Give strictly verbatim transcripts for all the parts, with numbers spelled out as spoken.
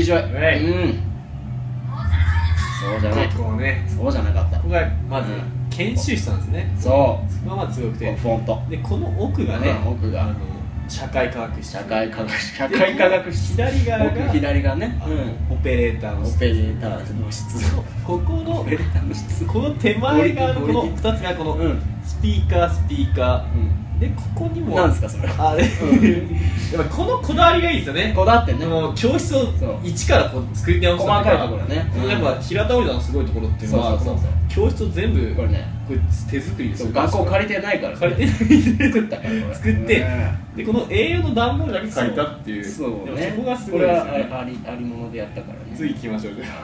いしょい。うん。そうじゃない。 こうね、 そうじゃなかった。 ここがまず研修室なんですね。 そう。 そこがまず強くて、 フォント。 でこの奥がね、 奥があの社会科学室。 社会科学室。社会科学室。 左側が左側ね。 オペレーターの室。 オペレーターの室。 ここのオペレーターの室。 この手前側のこのふたつがこのスピーカースピーカー。でここにもなんですかそれ。 あれ。やっぱこのこだわりがいいですよね。 こだわってね。 もう教室を一からこう作り直す。 細かいところね。 やっぱ平田織田のすごいところっていうのは教室を全部これね手作りですよ。 学校借りてないから。 借りてないで作ったから作ってでこの栄養の段ボールだけ借りたっていう。 そうね。 そこがすごいですね。 これはありありものでやったからね。 次行きましょう。 はい。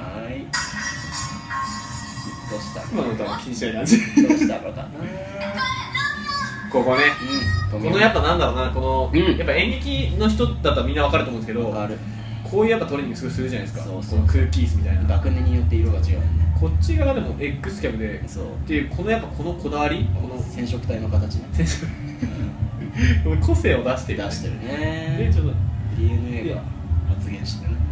どうした？ 今の歌は気にしない感じ。 どうしたのかな。 ここね。このやっぱなんだろうな、このやっぱ演劇の人だったらみんなわかると思うんですけど、こういうやっぱトレーニングするするじゃないですか。この空気椅子みたいな。 学年によって色が違うよね。 こっち側でも X キャブでっていうこのやっぱこのこだわり、この染色体の形ね。 この個性を出してる。 出してるね。 でちょっとディーエヌエー が発現してね。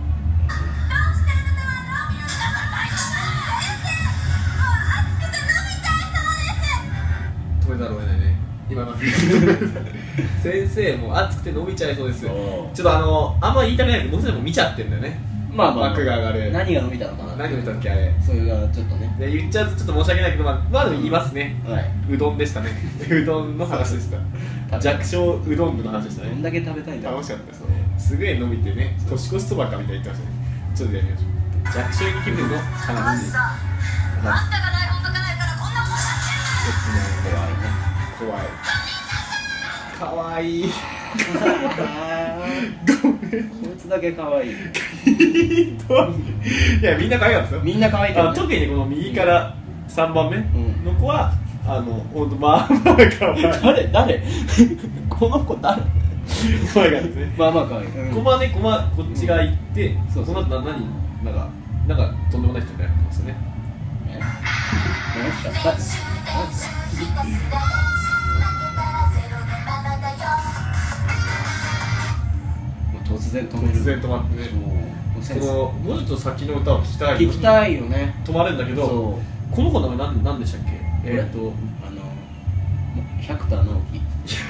止めざるを得ないね。今の先生も熱くて伸びちゃいそうです。ちょっとあのあんま言いたくないけど僕たちも見ちゃってるんだよね。 まあまあ幕が上がる。 何が伸びたのかな。 何伸びたっけあれ。 それがちょっとね。 で言っちゃうとちょっと申し訳ないけどまあまあでも言いますね。 はい。 うどんでしたね。うどんの話でした。弱小うどん部の話でしたね。 どんだけ食べたいんだ。 楽しかったです。すげえ伸びてね。年越しそばかみたいに言ってましたね。ちょっとやりましょう。弱小劇部の話。 あんたが台本書かないからこんなもんや怖いね。怖い。かわいい。 ごめん。こいつだけ可愛い。 いやみんな可愛かったですよ。 みんな可愛いけど、 ね、特にねこの右からさんばんめの子は、うん、あの本当まあまあ可愛い。 誰誰この子誰？ 可愛かったですね。 まあまあ可愛い。 コマねコマこっち側行って、うん、そうその後何なんかなんかとんでもない人になってますよね。 え？何すか？突然止める。 突然止まってね。このもうちょっと先の歌を聞きたい。 聞きたいよね。 止まるんだけど、この子の名前何何でしたっけ？えっとあの百田直樹。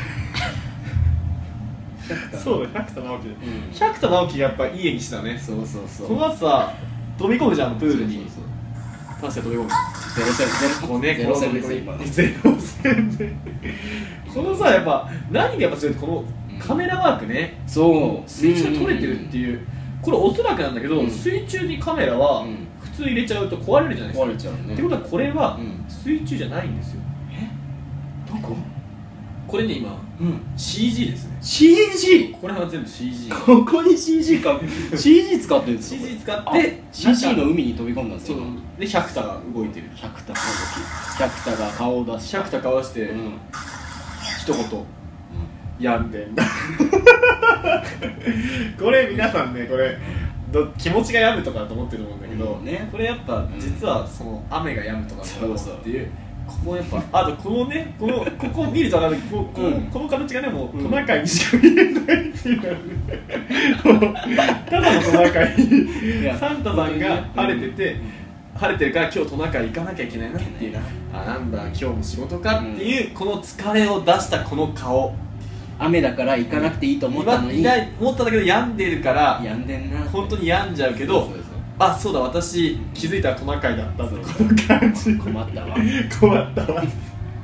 そうだ百田直樹。百田直樹やっぱいい演技してたね。 そうそうそう。 この後さ飛び込むじゃんプールに。確か飛び込む。 ゼロ戦ゼロこうねゼロ戦です今。 ゼロ戦で。このさやっぱ何がやっぱ強いってこのカメラワークね。 そう。 水中で撮れてるっていう。これおそらくなんだけど、水中にカメラは普通入れちゃうと壊れるじゃないですか。 壊れちゃうね。 ってことはこれは水中じゃないんですよ。 え？どこ？ これね今、うん、シージー ですね。 シージー？ これは全部 シージー。 ここに シージー か。シージー 使ってるんですか？ シージー 使ってシージー の海に飛び込んだんですよ。 で百田が動いてる。 百田の動き。百田が顔を出して。 百田顔を出して、うん、一言。病んでんだ。これ皆さんねこれど気持ちが病むとかだと思ってると思うんだけど、うんね、これやっぱ実はその雨が止むとかだと思うっていう、ここやっぱあとこのねこのここ見るとあのここ、うん、この形がねもうトナカイにしか見えないっていうただのトナカイサンタさんが晴れてて、うん、晴れてるから今日トナカイ行かなきゃいけないなっていうあなんだ今日も仕事かっていう、うん、この疲れを出したこの顔。 雨だから行かなくていいと思ったのに思ったんだけど病んでるから病んでんな本当に病んじゃうけどあそうだ私気づいたらトナカイだったってこの感じ困ったわ困ったわい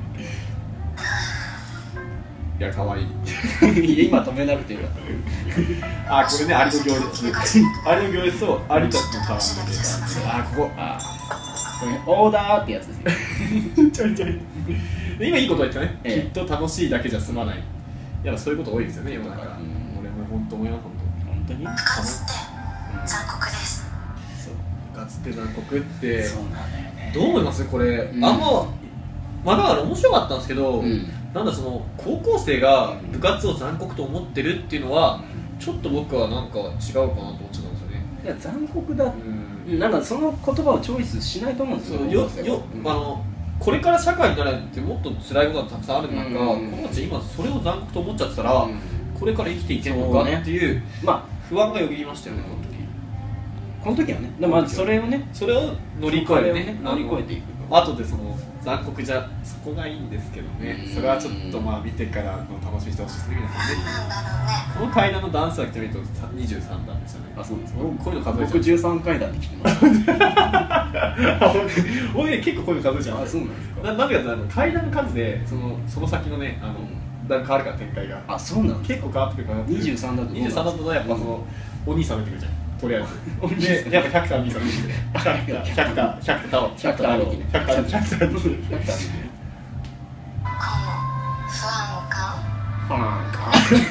や可愛い今止めなくていいわあこれねアリの行列アリの行列とアリたちのタワーのあここあこれオーダーってやつですよちょいちょい今いいこと言ったね、ええ、きっと楽しいだけじゃ済まないやっぱそういうこと多いですよね世の中。俺も本当思います本当に。 部活って残酷です。 そう部活って残酷ってそうなんだよね。 どう思いますこれ？あんままあだから面白かったんですけど、なんだその高校生が部活を残酷と思ってるっていうのはちょっと僕はなんか違うかなと思っちゃったんですよね。 いや残酷だ。なんかその言葉をチョイスしないと思うんですよ。 よよあの。これから社会になるってもっと辛いことがたくさんある中、この子たち今それを残酷と思っちゃってたら、これから生きていけるのかっていう、まあ不安がよぎりましたよねこの時。 この時はね、でもまずそれをね、 それを乗り越えるね、 乗り越えていく。 後でその残酷じゃそこがいいんですけどね、それはちょっとまあ見てからの楽しみにしてほしいですね、皆さんね。この階段の段数は来てみるとにじゅうさんだんでしたね。 あ、そうです。 僕こういうの数えちゃう。 僕じゅうさんかいだんで来てました。 俺結構こういうの数えちゃうんですよ。 あ、そうなんですか。 ななんでかっていうと階段の数でそのその先のね、あのだいぶ変わるから展開が。 あ、そうなんです。 結構変わってくるから。 にじゅうさんだとにじゅうさんだとやっぱそのお兄さん出てくるじゃん。とりあえず。でやっぱひゃくたお兄さん出てくる。ひゃくたひゃくたをひゃくた兄貴ね。 ひゃくたひゃくたひゃくた兄貴。 ファンか。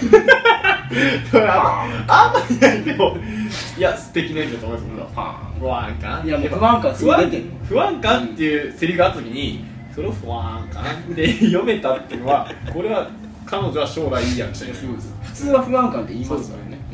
あんまりないでもいや素敵な意味だと思いますよ。 ファン。 不安感。 いやもう不安感すごい出てる。 不安感っていうセリフがあった時にそれを不安感って読めたっていうのはこれは彼女は将来いい役者になる。 普通は不安感って言いますからね。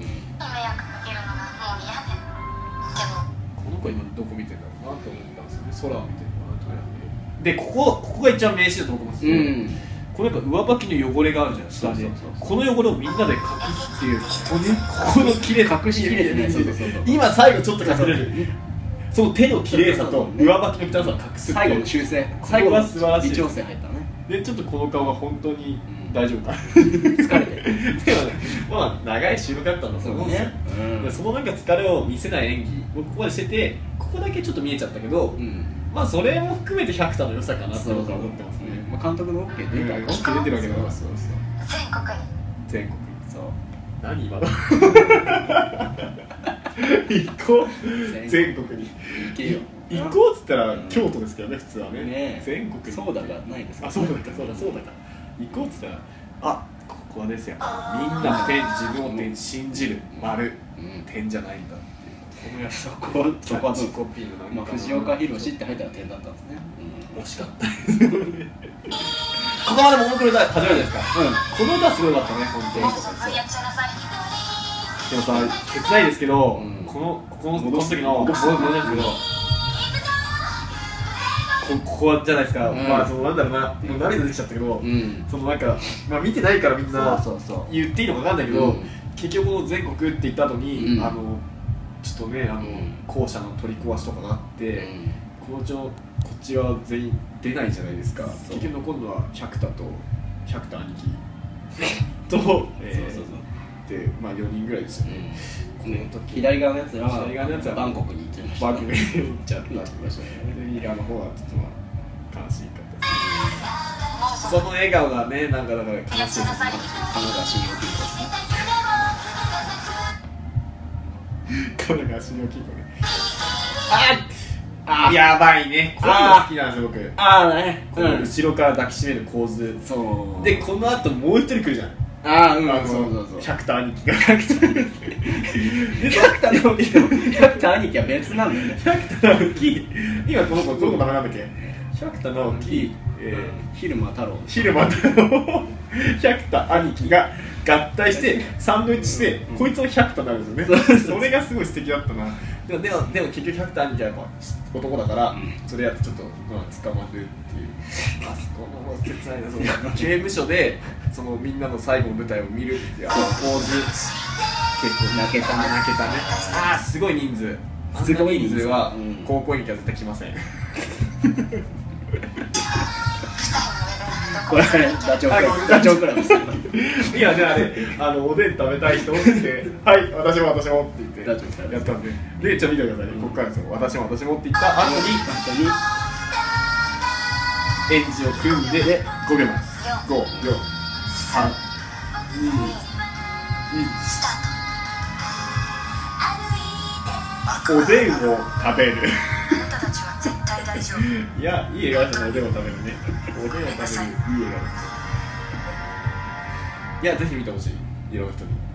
この子今どこ見てんだろうなと思ったんですよね。空を見てるかなと思って。でここここが一番名詞だと思うんですよ。これやっぱ上履きの汚れがあるじゃん、下で。この汚れをみんなで隠すっていう、ここね、ここの綺麗さ、 隠しきれてない。 今最後ちょっと隠れる。その手の綺麗さと上履きの汚さを隠すっていう。 最後の修正。 最後は素晴らしい。 微調整入ったね。 で、ちょっとこの顔が本当に大丈夫か。 疲れてる。 でもね、まあ長い収録だったんだと思うんですよ。そのなんか疲れを見せない演技、僕ここまでしてて、ここだけちょっと見えちゃったけど、まあそれも含めて百田の良さかなって僕は思ってますね。 まあ監督の OK 出た、 うん、OK 出てるわけだから。 全国に全国にそう何今の行こう全国に行けよ行こうっつったら京都ですけどね普通はね。 ね全国にそうだがないですか。 あそうだかそうだそうだか行こうっつったらあここはですよみんな点自分を点信じる丸点じゃないんだっていうこのやつそこはそこはコピーのなんか藤岡弘って入ったら点だったんですね。 惜しかったですここまでももクロ歌初めてですか。この歌すごかったね本当に。でもさ切ないですけどこのここのこの時の僕もなんですけどここはじゃないですか。まあそのなんだろうなもう涙出てきちゃったけどそのなんかまあ見てないからみんな言っていいのかわかんないけど結局全国って言った後にあのちょっとねあの校舎の取り壊しとかがあってこのうちのこっちは全員出ないじゃないですか。結局残るのは百田と百田兄貴とでまあよにんぐらいですよね。この時左側のやつは左側のやつはバンコクに行っちゃいました。 バンコクに行っちゃったってましたね。で右側の方はちょっとまあ悲しいかったですね。この笑顔がねなんかだから悲しいですね。 金沢信用金庫ですね。金沢信用金庫ね。ああやばいね。こういうの好きなんですよ僕。 ああね。 後ろから抱きしめる構図。 そうでこの後もう一人来るじゃん。 ああうんそうそうそう。 百田兄貴が。 百田の兄貴百田兄貴は別なんだよね。 百田の木今この子どの子名前なんだっけ。百田の木蛭間太郎。 蛭間太郎。百田兄貴が合体してサンドイッチしてこいつも百田になるんですよね。それがすごい素敵だったな。でもでもでも結局百田兄貴はやっぱ男だからそれやってちょっとまあ捕まるっていう。あそこの切ないなその刑務所でそのみんなの最後の舞台を見るっていうあの構図結構泣けたね泣けたね。ああすごい人数。すごい人数は高校には絶対来ません。 これダチョウクラブダチョウクラブですよ。 いやねあれあのおでん食べたい人ってはい私も私もって言ってやったんででちょっと見てくださいね。ここからですよ私も私もって言った後にエンジを組んでごびょうまえご、よん、さん、に、いちおでんを食べるいや、いい笑顔じゃないおでんを食べるねおでんを食べるいい笑顔いや、ぜひ見てほしいいろんな人に